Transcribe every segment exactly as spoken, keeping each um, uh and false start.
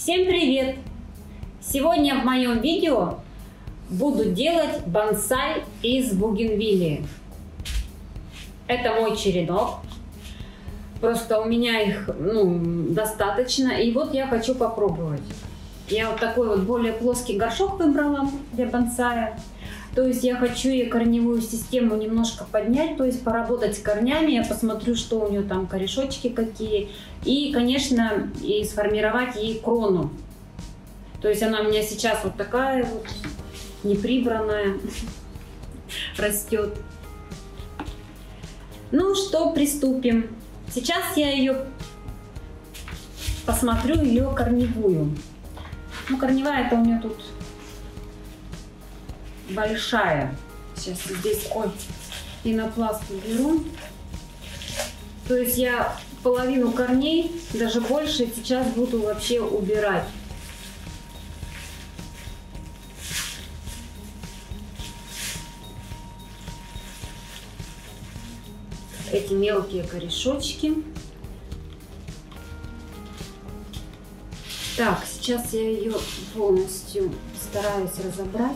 Всем привет! Сегодня в моем видео буду делать бонсай из бугенвиллии. Это мой черенок. Просто у меня их ну, достаточно. И вот я хочу попробовать. Я вот такой вот более плоский горшок выбрала для бонсая. То есть я хочу ей корневую систему немножко поднять, то есть поработать с корнями. Я посмотрю, что у нее там корешочки какие. И, конечно, и сформировать ей крону. То есть она у меня сейчас вот такая вот неприбранная растет. Ну что, приступим. Сейчас я ее посмотрю, ее корневую. Ну, корневая это у меня тут большая. Сейчас здесь, ой, пенопласт уберу. То есть я половину корней, даже больше, сейчас буду вообще убирать. Эти мелкие корешочки. Так, сейчас я ее полностью стараюсь разобрать.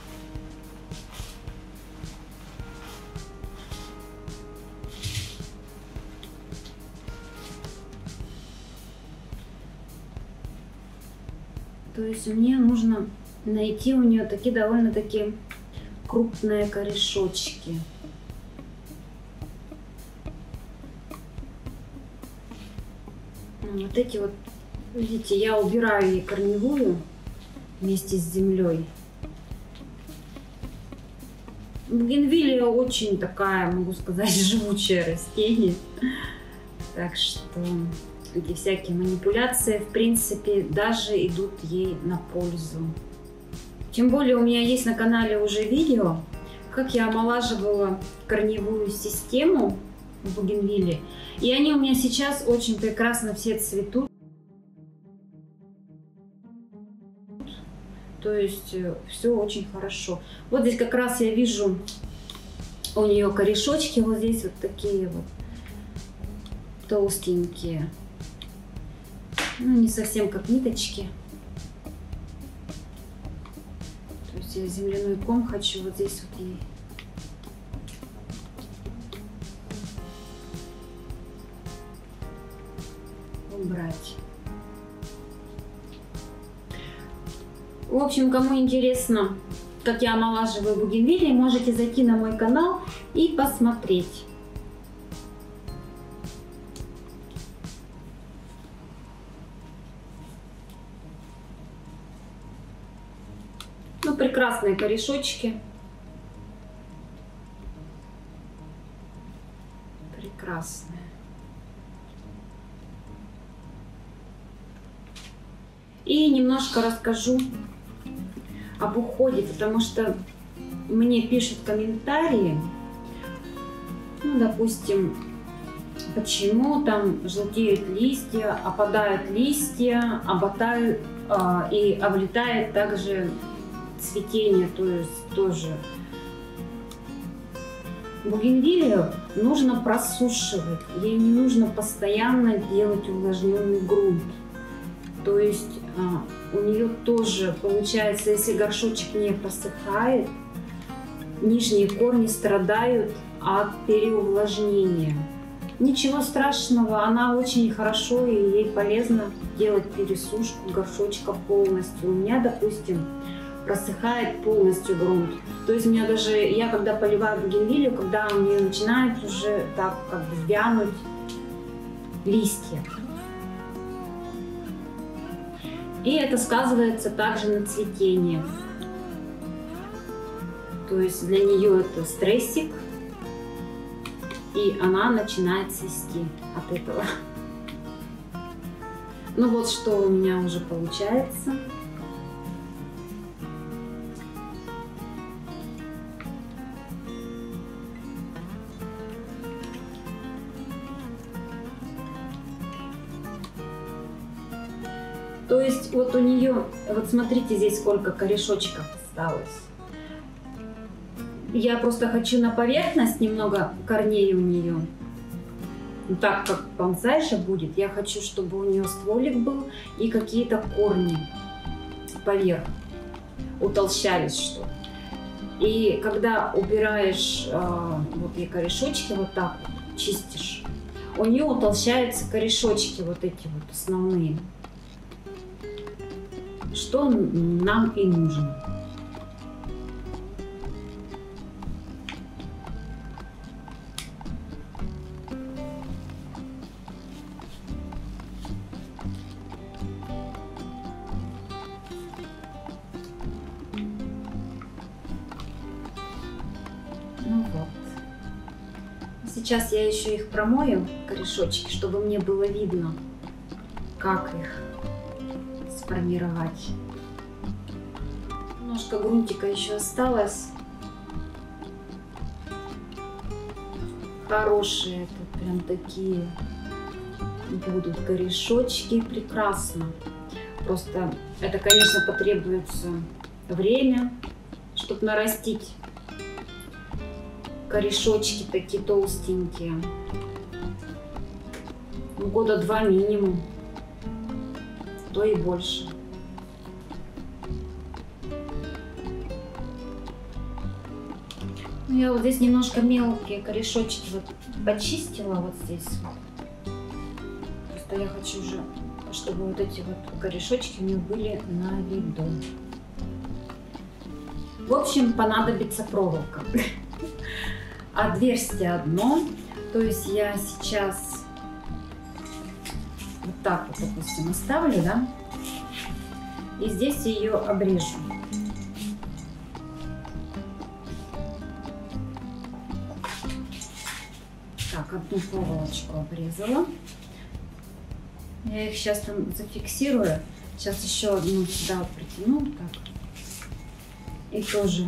То есть мне нужно найти у нее такие довольно-таки крупные корешочки. Вот эти вот, видите, я убираю ей корневую вместе с землей. Бугенвиллия очень такая, могу сказать, живучее растение. Так что эти всякие манипуляции, в принципе, даже идут ей на пользу. Тем более у меня есть на канале уже видео, как я омолаживала корневую систему в бугенвиллии. И они у меня сейчас очень прекрасно все цветут. То есть все очень хорошо. Вот здесь как раз я вижу у нее корешочки, вот здесь вот такие вот толстенькие. Ну, не совсем как ниточки. То есть я земляной ком хочу вот здесь вот ей убрать. В общем, кому интересно, как я омолаживаю бугенвиллии, можете зайти на мой канал и посмотреть. Ну, прекрасные корешочки. Прекрасные. И немножко расскажу об уходе, потому что мне пишут комментарии, ну, допустим, почему там желтеют листья, опадают листья, оботают а, и облетает также цветение, то есть тоже. Бугенвиллию нужно просушивать, ей не нужно постоянно делать увлажненный грунт. То есть а, у нее тоже получается, если горшочек не просыхает, нижние корни страдают от переувлажнения. Ничего страшного, она очень хорошо и ей полезно делать пересушку горшочка полностью. У меня, допустим, просыхает полностью грунт. То есть у меня даже, я когда поливаю бугенвиллию, когда у нее начинает уже так как бы вянуть листья. И это сказывается также на цветении. То есть для нее это стрессик, и она начинает цвести от этого. Ну вот что у меня уже получается. То есть вот у нее, вот смотрите, здесь сколько корешочков осталось. Я просто хочу на поверхность немного корней у нее. Но так как бонсай же будет, я хочу, чтобы у нее стволик был и какие-то корни поверх утолщались, что. И когда убираешь э, вот и корешочки вот так вот чистишь, у нее утолщаются корешочки вот эти вот основные, что нам и нужно. Ну вот. Сейчас я еще их промою, корешочки, чтобы мне было видно, как их сформировать. Немножко грунтика еще осталось. Хорошие тут прям такие будут корешочки. Прекрасно. Просто это, конечно, потребуется время, чтобы нарастить корешочки такие толстенькие. Ну, года два минимум, то и больше. Ну, я вот здесь немножко мелкие корешочки вот почистила вот здесь. Просто я хочу уже, чтобы вот эти вот корешочки у меня были на виду. В общем, понадобится проволока. Отверстие одно, то есть я сейчас вот так вот, допустим, оставлю, да, и здесь ее обрежу. Так, одну проволочку обрезала. Я их сейчас там зафиксирую. Сейчас еще одну сюда притяну, так, и тоже.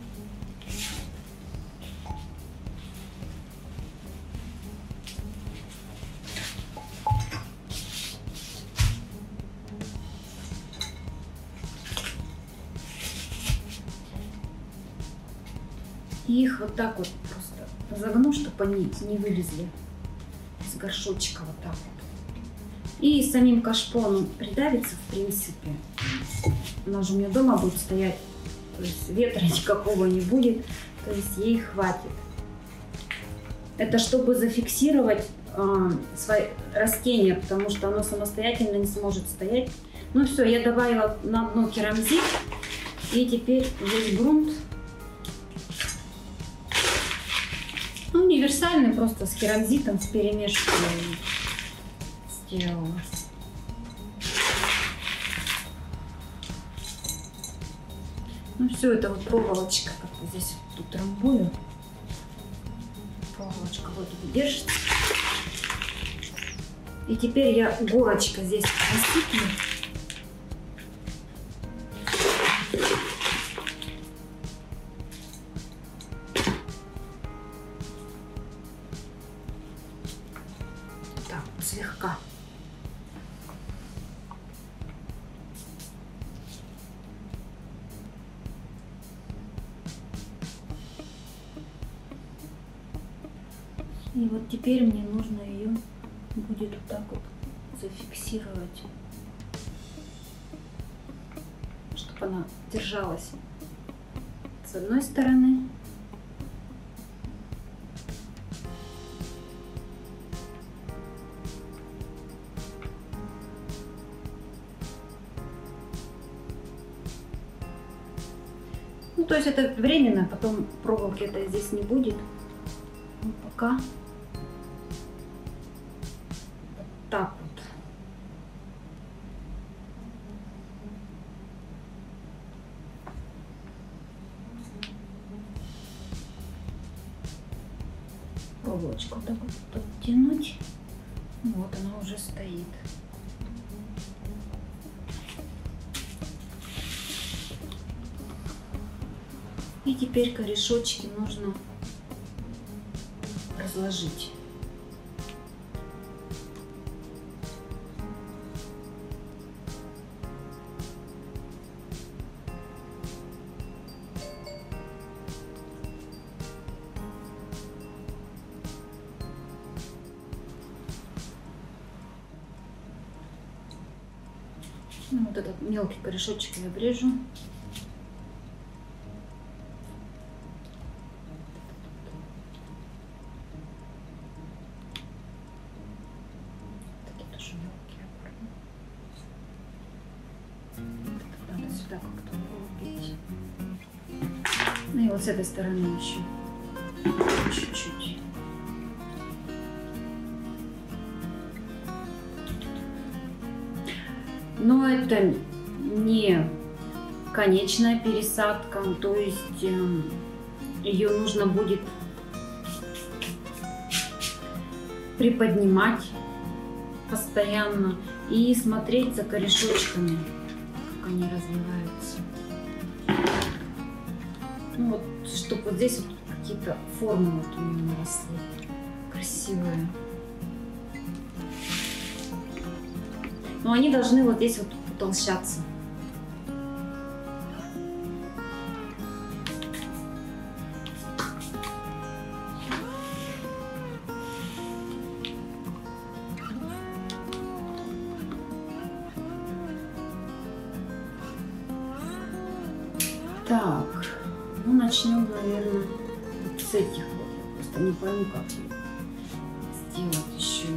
И их вот так вот просто загну, чтобы они не вылезли с горшочка вот так вот. И самим кашпоном придавится, в принципе. Она же у меня дома будет стоять, то есть ветра никакого не будет, то есть ей хватит. Это чтобы зафиксировать э, свои растения, потому что оно самостоятельно не сможет стоять. Ну все, я добавила на дно керамзит, и теперь весь грунт. Ну, универсальный, просто с керамзитом, с перемешкой сделала. Ну все, это вот проволочка, как бы здесь вот тут трамбую. Проволочка вот тут держится. И теперь я горочкой здесь насыплю. Слегка. И вот теперь мне нужно ее будет вот так вот зафиксировать, чтобы она держалась с одной стороны. Ну, то есть это временно, потом проволоки это здесь не будет. Ну, пока вот так вот. Проволочку вот так вот подтянуть. Вот она уже стоит. И теперь корешочки нужно разложить. Ну, вот этот мелкий корешочек я обрежу. Такие тоже мелкие. Надо сюда как-то углубить. Ну и вот с этой стороны еще чуть-чуть. Но это не конечная пересадка, то есть э, ее нужно будет приподнимать постоянно и смотреть за корешочками, как они развиваются. Ну вот, чтобы вот здесь вот какие-то формы вот у нее наросли красивые. Но они должны вот здесь вот утолщаться. Так, ну начнем, наверное, вот с этих вот. Я просто не пойму, как сделать еще.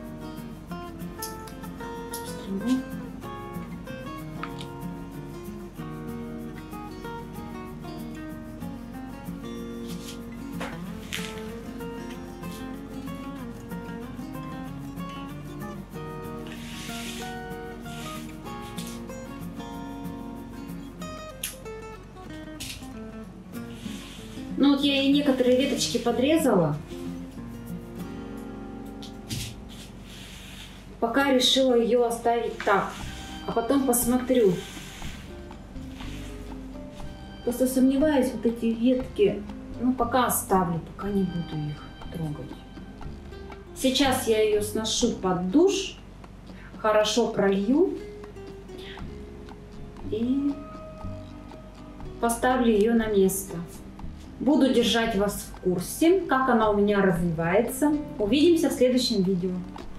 Ну вот я и некоторые веточки подрезала. Пока решила ее оставить так, а потом посмотрю. Просто сомневаюсь, вот эти ветки, ну пока оставлю, пока не буду их трогать. Сейчас я ее сношу под душ, хорошо пролью и поставлю ее на место. Буду держать вас в курсе, как она у меня развивается. Увидимся в следующем видео.